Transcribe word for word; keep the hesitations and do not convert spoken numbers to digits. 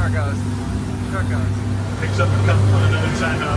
Car goes. Car goes. Picks up a couple on another side.